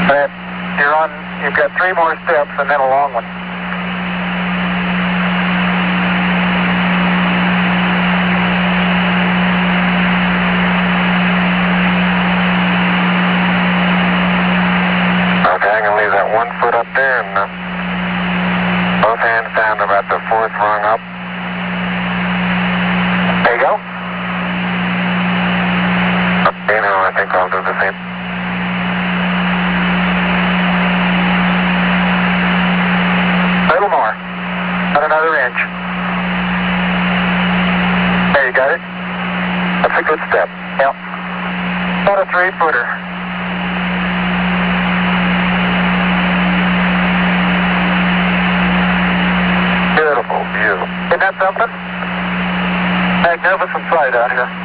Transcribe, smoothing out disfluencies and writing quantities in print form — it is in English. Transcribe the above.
But you've got 3 more steps and then a long one. Okay, I'm going to leave that 1 foot up there and both hands down to about the 4th rung up. There you go. Okay, now I think I'll do the same. A little more. About another inch. There, you got it? That's a good step. Yep. About a 3-footer. Beautiful, beautiful. Isn't that something? Magnificent sight out here.